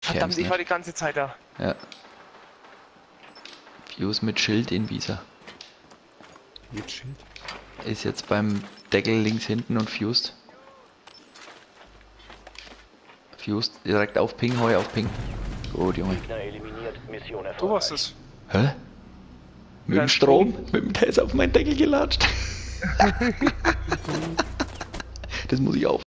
Verdammt, ich war die ganze Zeit da. Ja. Fuse mit Schild in Visa. Mit Schild. Ist jetzt beim Deckel links hinten und fused. Fused direkt auf Ping, Heu auf Ping. Gut, Junge. Gegner eliminiert, Mission Du erfolgreich. warst es. Hä? Mit dem Strom? Der ist auf meinen Deckel gelatscht. Das muss ich auf.